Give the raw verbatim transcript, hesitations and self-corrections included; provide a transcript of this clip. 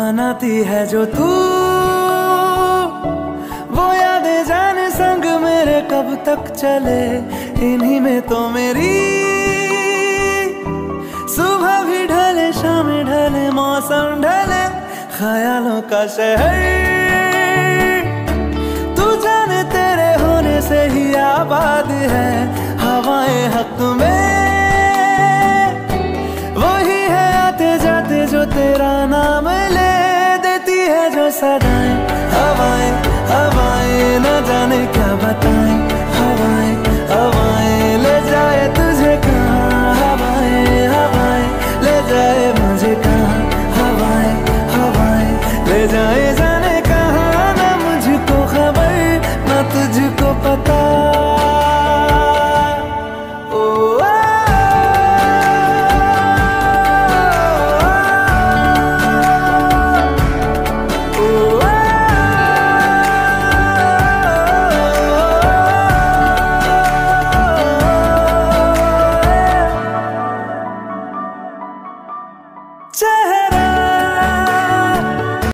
बनाती है जो तू, वो यादें जाने संग मेरे कब तक चले। इन्हीं में तो मेरी सुबह भी ढले, शाम ढले, मौसम ढले, ख्यालों का शहर तू जाने तेरे होने से ही आबाद है। हवाएं हक में वही है आते जाते जो तेरा नाम ले देती है जो सदाएं। हवाएं हवाएं न जाने क्या बताएं, हवाएं हवाएं ले जाए तुझे कहाँ, हवाएं हवाएं ले जाए मुझे कहाँ, हवाएं हवाएं ले जाए जाने कहाँ। ना मुझको खबर ना तुझको पता। चेहरे